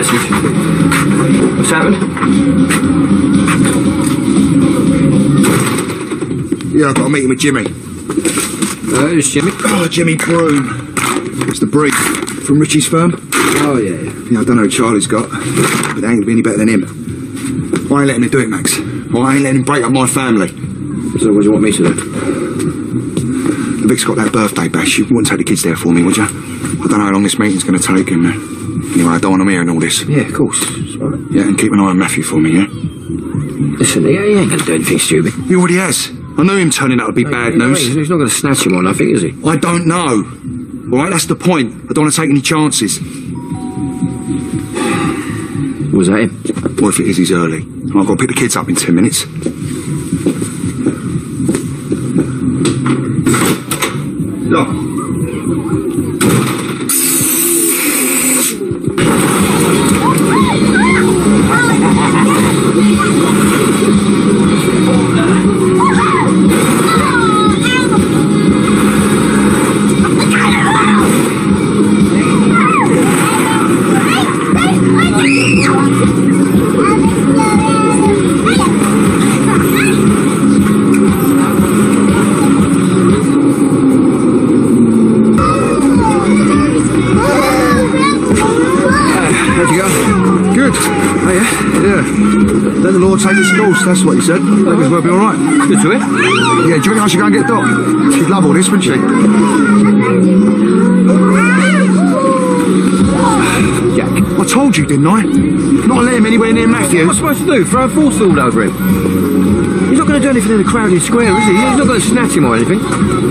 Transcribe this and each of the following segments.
message. What's happened? Yeah, I've got a meeting with Jimmy. Who's Jimmy? Oh, Jimmy Broom. It's the brief from Richie's firm. Oh, yeah. Yeah, I don't know who Charlie's got, but they ain't gonna be any better than him. I ain't letting him do it, Max. I ain't letting him break up my family. So what do you want me to do? Vic's got that birthday bash. You wouldn't take the kids there for me, would you? I don't know how long this meeting's going to take, and anyway, I don't want them hearing all this. Yeah, of course. Yeah, and keep an eye on Matthew for me, yeah? Listen, he ain't going to do anything stupid. He already has. I knew him turning out to be bad news. He's not going to snatch him on nothing, is he? I don't know. All right, that's the point. I don't want to take any chances. Was that him? Well, if it is, he's early. I've got to pick the kids up in 10 minutes. Look. Let the law take its course, that's what he said. Maybe we'll be alright. Good to it. Yeah, do you think I should go and get Doc? She'd love all this, wouldn't she? Jack. I told you, didn't I? Not let him anywhere near Matthew. What am I supposed to do? Throw a force field over him? He's not going to do anything in a crowded square, is he? He's not going to snatch him or anything.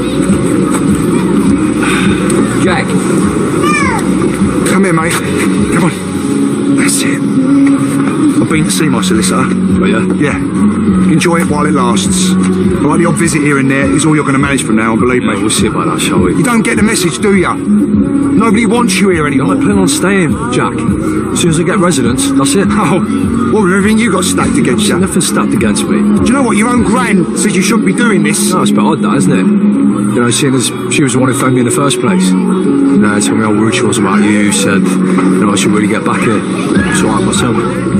Jack. Come here, mate. Come on. That's it. I've been to see my solicitor. Oh, yeah? Yeah. Enjoy it while it lasts. All right, the odd visit here and there is all you're going to manage from now on, believe me. We'll see about that, shall we? You don't get the message, do you? Nobody wants you here anymore. I plan on staying, Jack. As soon as I get residence, that's it. Oh, well, with everything you got stacked against you. Nothing stacked against me. Do you know what? Your own gran says you shouldn't be doing this. No, it's a bit odd, that, isn't it? You know, seeing as she was the one who phoned me in the first place. You know, told me how rude she was about you, said, you know, I should really get back here. So I myself.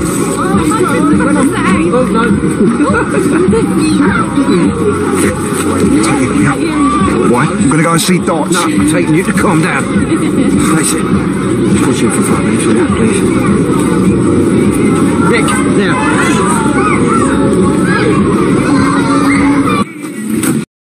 Oh, no. Taking me up. Why? I'm going to go and see Dots. No, I'm taking you to calm down. Face it. Just watch you for 5 minutes, will you, please? Nick, now.